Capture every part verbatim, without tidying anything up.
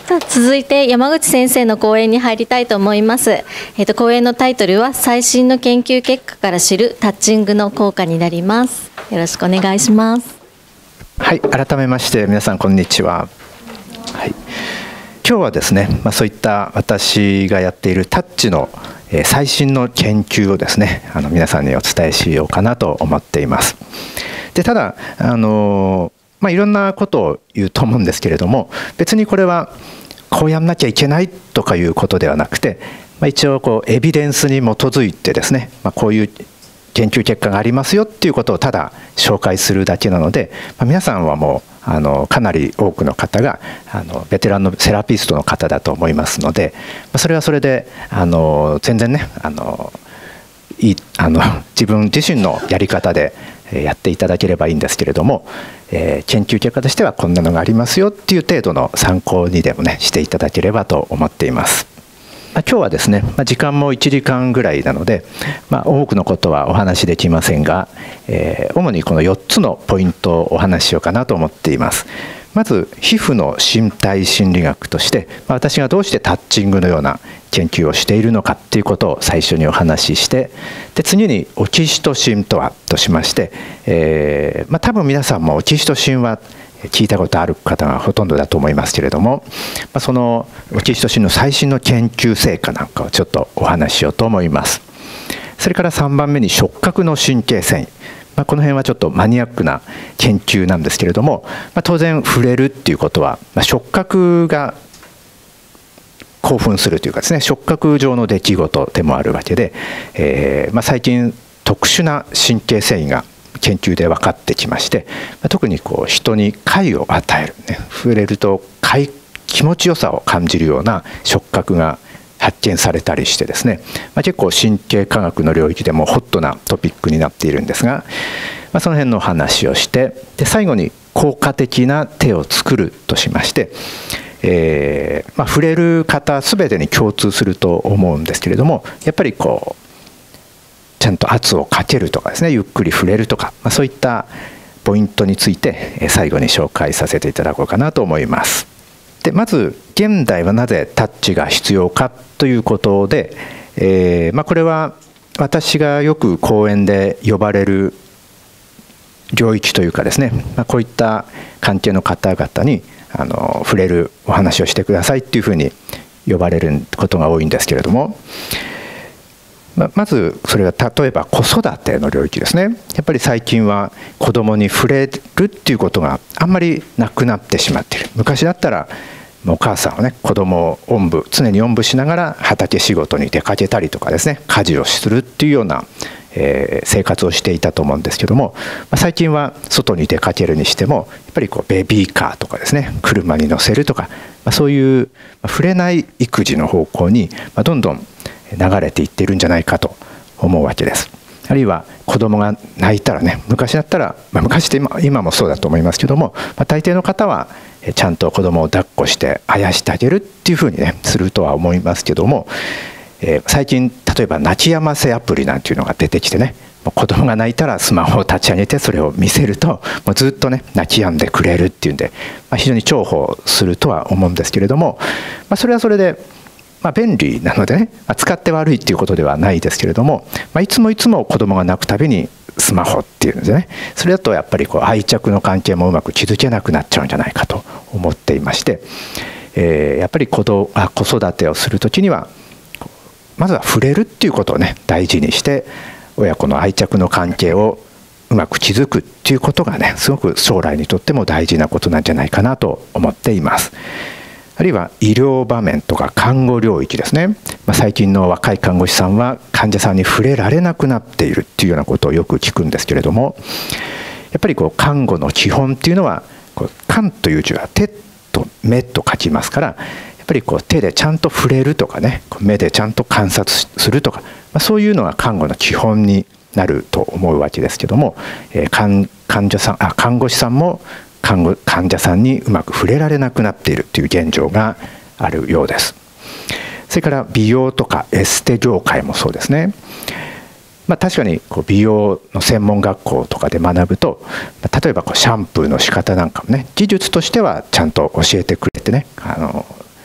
さあ続いて山口先生の講演に入りたいと思います。えー、と講演のタイトルは最新の研究結果から知るタッチングの効果になります。よろしくお願いします。 はい、改めまして皆さんこんにちは。はい、今日はですね、まあ、そういった私がやっているタッチの最新の研究をですね、あの皆さんにお伝えしようかなと思っています。でただあのまあ、いろんなことを言うと思うんですけれども、別にこれはこうやんなきゃいけないとかいうことではなくて、まあ、一応こうエビデンスに基づいてですね、まあ、こういう研究結果がありますよっていうことをただ紹介するだけなので、まあ、皆さんはもうあのかなり多くの方があのベテランのセラピストの方だと思いますので、まあ、それはそれであの全然ねあのいいあの自分自身のやり方でやっていただければいいんですけれども、えー、研究結果としてはこんなのがありますよっていう程度の参考にでもねしていただければと思っています。まあ、今日はですね、まあ、時間もいちじかんぐらいなので、まあ、多くのことはお話しできませんが、えー、主にこのよっつのポイントをお話ししようかなと思っています。まず皮膚の身体心理学として、まあ、私がどうしてタッチングのような研究をしているのかっていうことを最初にお話しして、で次にオキシトシンとはとしまして、えーまあ、多分皆さんもオキシトシンは聞いたことある方がほとんどだと思いますけれども、まあ、そのオキシトシンの最新の研究成果なんかをちょっとお話ししようと思います。それからさんばんめに触覚の神経線維、まあ、この辺はちょっとマニアックな研究なんですけれども、まあ、当然触れるっていうことは、まあ、触覚が興奮するというかですね、触覚上の出来事でもあるわけで、えーまあ、最近特殊な神経繊維が研究で分かってきまして、まあ、特にこう人に快を与える、ね、触れると快気持ちよさを感じるような触覚が発見されたりしてですね、まあ、結構神経科学の領域でもホットなトピックになっているんですが、まあ、その辺の話をして、で最後に効果的な手を作るとしまして、えーまあ、触れる方全てに共通すると思うんですけれども、やっぱりこうちゃんと圧をかけるとかですね、ゆっくり触れるとか、まあ、そういったポイントについて最後に紹介させていただこうかなと思います。でまず現代はなぜタッチが必要かということで、えーまあ、これは私がよく講演で呼ばれる領域というかですね、まあ、こういった関係の方々にあの触れるお話をしてくださいっていうふうに呼ばれることが多いんですけれども、ま, まずそれが例えば子育ての領域ですね。やっぱり最近は子どもに触れるっていうことがあんまりなくなってしまっている。昔だったらお母さんはね子どもをおんぶ常におんぶしながら畑仕事に出かけたりとかですね、家事をするっていうような、えー、生活をしていたと思うんですけども、まあ、最近は外に出かけるにしてもやっぱりこうベビーカーとかですね、車に乗せるとか、まあ、そういう触れない育児の方向に、まあ、どんどん流れていっているんじゃないかと思うわけです。あるいは子供が泣いたらね、昔だったら、まあ、昔って 今, 今もそうだと思いますけども、まあ、大抵の方はちゃんと子供を抱っこしてあやしてあげるっていうふうにねするとは思いますけども、えー、最近例えば泣き止ませアプリなんていうのが出てきてね、子供が泣いたらスマホを立ち上げてそれを見せるともうずっとね泣き止んでくれるっていうんで、まあ、非常に重宝するとは思うんですけれども、まあ、それはそれでまあ便利なのでね、まあ、使って悪いっていうことではないですけれども、まあ、いつもいつも子供が泣くたびにスマホっていうんですね、それだとやっぱりこう愛着の関係もうまく築けなくなっちゃうんじゃないかと思っていまして、えー、やっぱり子どあ子育てをするときにはまずは触れるっていうことをね大事にして、親子の愛着の関係をうまく築くっていうことがねすごく将来にとっても大事なことなんじゃないかなと思っています。あるいは医療場面とか看護領域ですね、まあ、最近の若い看護師さんは患者さんに触れられなくなっているっていうようなことをよく聞くんですけれども、やっぱりこう看護の基本っていうのはこう看という字は手と目と書きますから、やっぱりこう手でちゃんと触れるとかね、目でちゃんと観察するとか、まあ、そういうのが看護の基本になると思うわけですけども、えー、患患者さんあ看護師さんも看護患者さんにうまく触れられなくなっているという現状があるようです。それから美容とかエステ業界もそうですね。まあ、確かにこう美容の専門学校とかで学ぶと、例えばこうシャンプーの仕方なんかもね技術としてはちゃんと教えてくれてね、あの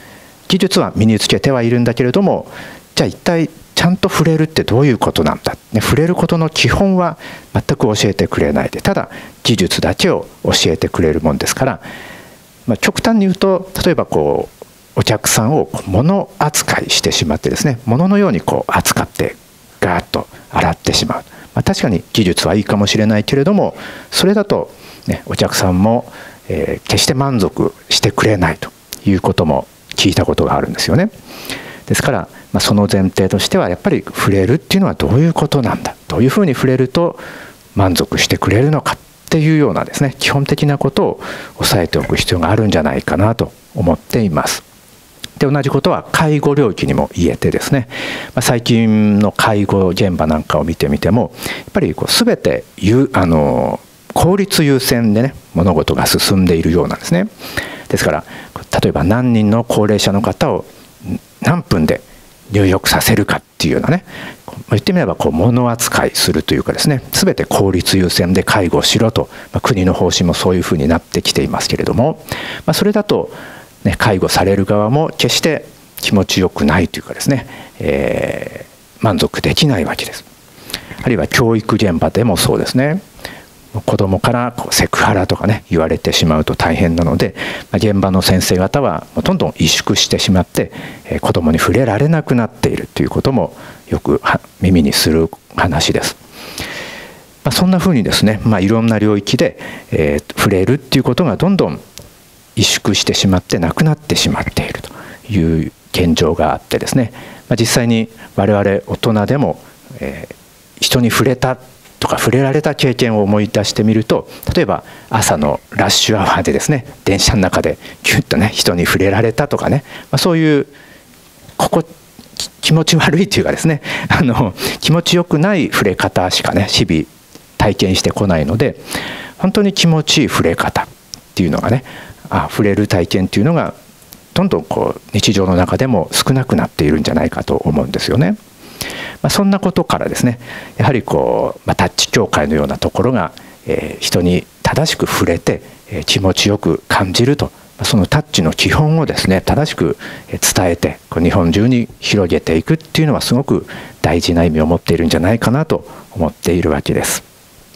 技術は身につけてはいるんだけれども、じゃあ一体ちゃんと触れるってどういうことなんだ、ね、触れることの基本は全く教えてくれないで、ただ技術だけを教えてくれるもんですから、まあ、極端に言うと、例えばこうお客さんを物扱いしてしまってですね、物のようにこう扱ってガーッと洗ってしまう、まあ、確かに技術はいいかもしれないけれども、それだと、ね、お客さんも、えー、決して満足してくれないということも聞いたことがあるんですよね。ですから、まあ、その前提としてはやっぱり触れるっていうのはどういうことなんだ、どういうふうに触れると満足してくれるのかっていうようなですね、基本的なことを押さえておく必要があるんじゃないかなと思っています。で、同じことは介護領域にも言えてですね、まあ、最近の介護現場なんかを見てみても、やっぱりこう全てゆあの効率優先でね、物事が進んでいるようなんですね。ですから例えば何人の高齢者の方を何分で入浴させるかっていうようなね、言ってみればこう物扱いするというかですね、全て効率優先で介護をしろと、まあ、国の方針もそういうふうになってきていますけれども、まあ、それだとね、介護される側も決して気持ちよくないというかですね、えー、満足できないわけです。あるいは教育現場でもそうですね。子どもからこうセクハラとかね言われてしまうと大変なので、まあ、現場の先生方はどんどん萎縮してしまって、えー、子どもに触れられなくなっているということもよく耳にする話です。まあ、そんなふうにですね、まあ、いろんな領域で、えー、触れるっていうことがどんどん萎縮してしまってなくなってしまっているという現状があってですね、まあ、実際に我々大人でも、えー、人に触れたとか触れられた経験を思い出してみると、例えば朝のラッシュアワーでですね、電車の中でキュッとね人に触れられたとかね、まあ、そういうここ気持ち悪いというかですね、あの気持ちよくない触れ方しかね日々体験してこないので、本当に気持ちいい触れ方っていうのがね、あ触れる体験っていうのがどんどんこう日常の中でも少なくなっているんじゃないかと思うんですよね。まあ、そんなことからですね、やはりこう、まあ、タッチ協会のようなところが、えー、人に正しく触れて、えー、気持ちよく感じると、そのタッチの基本をですね正しく伝えてこう日本中に広げていくっていうのはすごく大事な意味を持っているんじゃないかなと思っているわけです。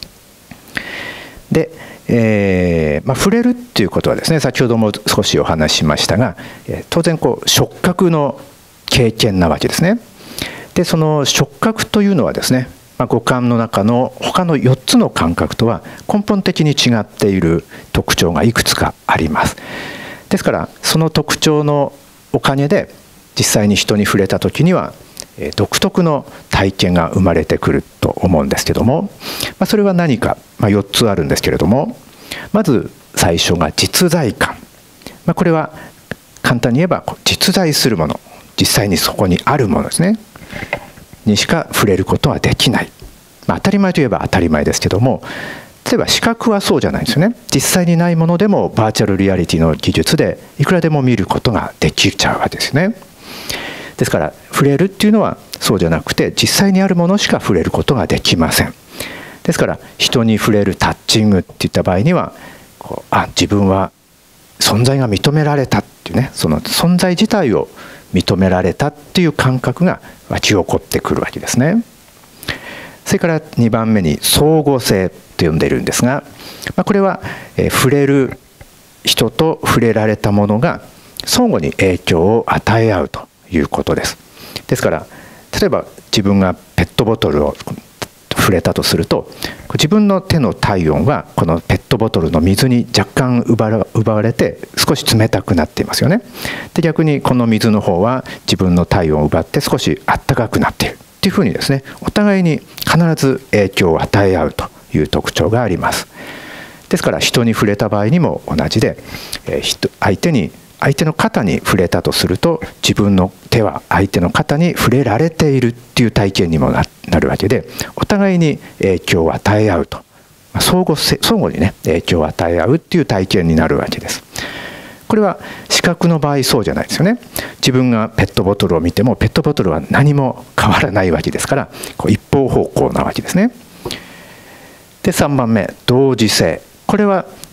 でえーまあ、触れるっていうことはですね、先ほども少しお話ししましたが、えー、当然こう触覚の経験なわけですね。でその触覚というのはですね、まあ、五感の中の他のよっつの感覚とは根本的に違っている特徴がいくつかあります。ですからその特徴のおかげで実際に人に触れた時には独特の体験が生まれてくると思うんですけども、まあ、それは何か、まあ、よっつあるんですけれども、まず最初が実在感、まあ、これは簡単に言えば実在するもの、実際にそこにあるものですねにしか触れることはできない、まあ、当たり前といえば当たり前ですけども、例えば視覚はそうじゃないんですよね。実際にないものでもバーチャルリアリティの技術でいくらでも見ることができちゃうわけですね。ですから触れるっていうのはそうじゃなくて実際にあるものしか触れることができません。ですから人に触れるタッチングっていった場合にはこうあ自分は存在が認められたっていうね、その存在自体を認められたっていう感覚が湧き起こってくるわけですね。それからにばんめに相互性と呼んでいるんですが、まあ、これは、えー、触れる人と触れられたものが相互に影響を与え合うということです。ですから例えば自分がペットボトルを触れたとすると、自分の手の体温はこのペットボトルの水に若干奪われて少し冷たくなっていますよね。で逆にこの水の方は自分の体温を奪って少しあったかくなっているっていうふうにですね、お互いに必ず影響を与え合うという特徴があります。ですから人に触れた場合にも同じで、相手に相手の肩に触れたとすると自分の手は相手の肩に触れられているっていう体験にもなるわけで、お互いに影響を与え合うと、相互相互にね影響を与え合うっていう体験になるわけです。これは視覚の場合そうじゃないですよね。自分がペットボトルを見てもペットボトルは何も変わらないわけですから、こう一方方向なわけですね。でさんばんめ同時性、これは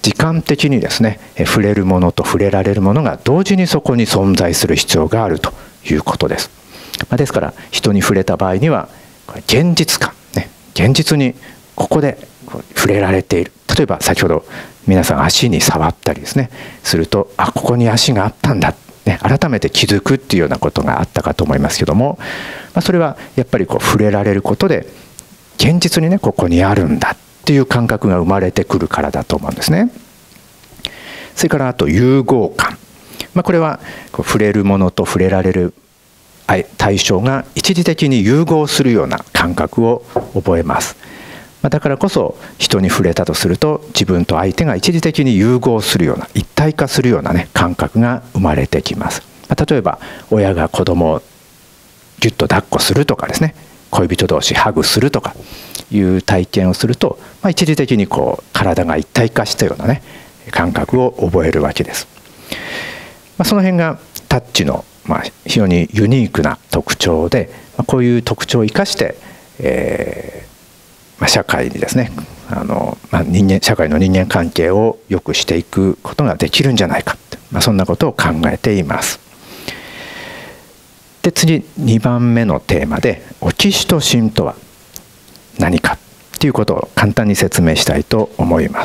時間的にですね触れるものと触れられるものが同時にそこに存在する必要があるということです。ですから人に触れた場合には現実感、ね、現実にここで触れられている。例えば先ほど皆さん足に触ったりですねすると、あ、ここに足があったんだ、ね、改めて気づくっていうようなことがあったかと思いますけども、まあ、それはやっぱりこう触れられることで現実にねここにあるんだっていう感覚が生まれてくるからだと思うんですね。それからあと融合感、まあ、これはこう触れるものと触れられる対象が一時的に融合するような感覚を覚えます。だからこそ人に触れたとすると自分と相手が一時的に融合するような一体化するようなね感覚が生まれてきます。例えば親が子供をギュッと抱っこするとかですね、恋人同士ハグするとかいう体験をすると、まあ、一時的にこう体が一体化したようなね感覚を覚えるわけです。まあ、その辺がタッチのまあ非常にユニークな特徴で、まあ、こういう特徴を生かして、えーまあ、社会にですねあの、まあ、人間社会の人間関係を良くしていくことができるんじゃないかって、まあ、そんなことを考えています。で次にばんめのテーマでオキシトシンとは何かということを簡単に説明したいと思います。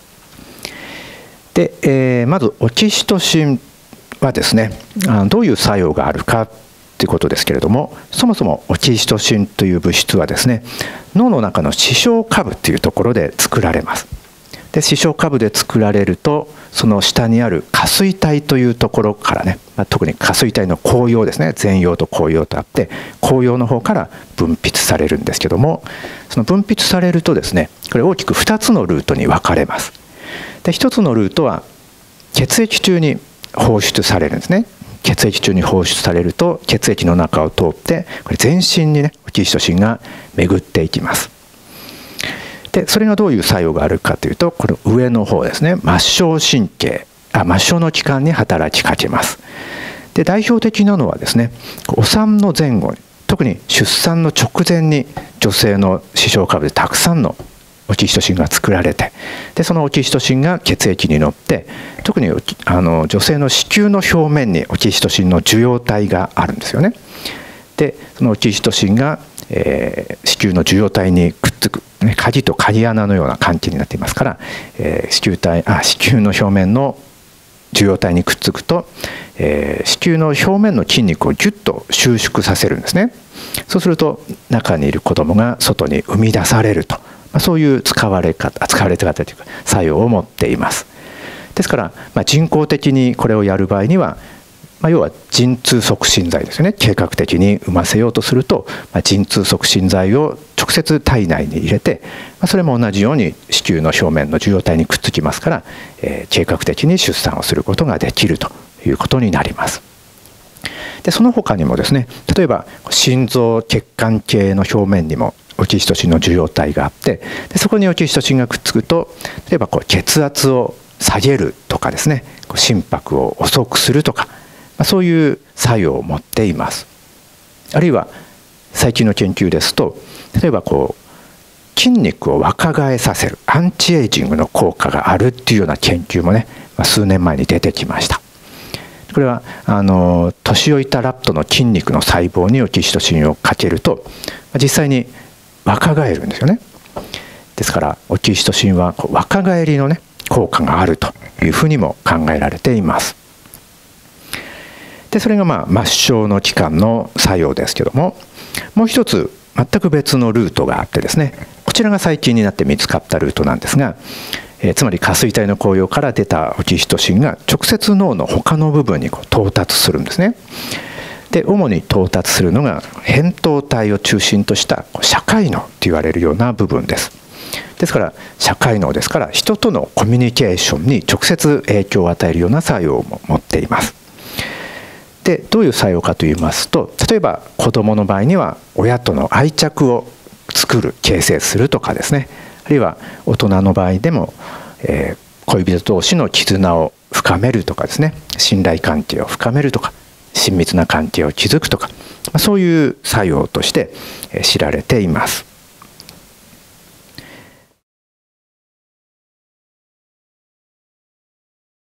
で、えー、まずオキシトシンはですねあどういう作用があるかということですけれども、そもそもオキシトシンという物質はですね脳の中の視床下部というところで作られます。で視床下部で作られるとその下にある下垂体というところからね、まあ、特に下垂体の後葉ですね、前葉と後葉とあって後葉の方から分泌されるんですけども、その分泌されるとですねこれ大きくふたつのルートに分かれます。でひとつのルートは血液中に放出されるんですね。血液中に放出されると血液の中を通ってこれ全身にねオキシトシンが巡っていきます。でそれがどういう作用があるかというと、この上の方ですね、末梢神経あ末梢の器官に働きかけます。で代表的なのはですねお産の前後に、特に出産の直前に女性の視床下部でたくさんのオキシトシンが作られて、でそのオキシトシンが血液に乗って特にあの女性の子宮の表面にオキシトシンの受容体があるんですよね。でそのオキシトシンが、えー、子宮の受容体にくっつく、ね、鍵と鍵穴のような関係になっていますから、えー、子宮体あ子宮の表面の受容体にくっつくと、えー、子宮の表面の筋肉をギュッと収縮させるんですね。そうすると中にいる子供が外に生み出されると、そういう使われ方使われ方というか作用を持っています。ですから、まあ、人工的にこれをやる場合には、まあ、要は陣痛促進剤ですよね。計画的に産ませようとすると、まあ、陣痛促進剤を直接体内に入れて、まあ、それも同じように子宮の表面の受容体にくっつきますから、えー、計画的に出産をすることができるということになります。でその他にもですね、例えば心臓血管系の表面にもオキシトシンの受容体があって、でそこにオキシトシンがくっつくと、例えばこう血圧を下げるとかですね、心拍を遅くするとか、まあ、そういう作用を持っています。あるいは最近の研究ですと、例えばこう筋肉を若返させるアンチエイジングの効果があるっていうような研究もね、まあ、数年前に出てきました。これはあの年老いたラットの筋肉の細胞にオキシトシンをかけると実際に若返るんですよね。ですからオキシトシンは若返りのね効果があるというふうにも考えられています。でそれがまあ末梢の器官の作用ですけども、もう一つ全く別のルートがあってですね、こちらが最近になって見つかったルートなんですが、えー、つまり下垂体の後葉から出たオキシトシンが直接脳の他の部分にこう到達するんですね。で主に到達するのが扁桃体を中心とした社会脳と言われるような部分です。ですから社会脳ですから人とのコミュニケーションに直接影響を与えるような作用も持っています。でどういう作用かといいますと、例えば子どもの場合には親との愛着を作る形成するとかですね、あるいは大人の場合でも、えー、恋人同士の絆を深めるとかですね、信頼関係を深めるとか親密な関係を築くとか、そういう作用として知られています。